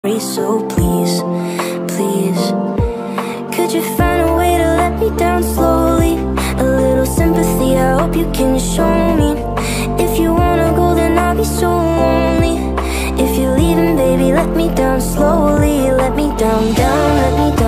So please, please, could you find a way to let me down slowly? A little sympathy, I hope you can show me. If you wanna go, then I'll be so lonely. If you're leaving, baby, let me down slowly. Let me down, let me down.